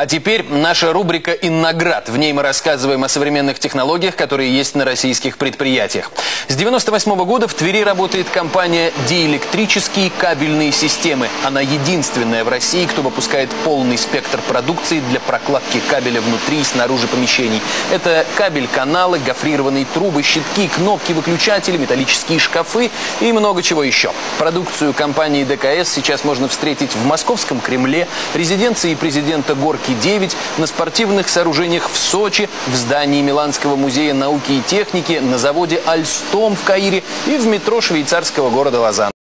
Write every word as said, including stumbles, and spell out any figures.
А теперь наша рубрика «Инноград». В ней мы рассказываем о современных технологиях, которые есть на российских предприятиях. С девяносто восьмого года в Твери работает компания «Диэлектрические кабельные системы». Она единственная в России, кто выпускает полный спектр продукции для прокладки кабеля внутри и снаружи помещений. Это кабель, каналы, гофрированные трубы, щитки, кнопки, выключатели, металлические шкафы и много чего еще. Продукцию компании ДКС сейчас можно встретить в Московском Кремле, резиденции президента Горки девять, на спортивных сооружениях в Сочи, в здании Миланского музея науки и техники, на заводе Альстом в Каире и в метро швейцарского города Лозанна.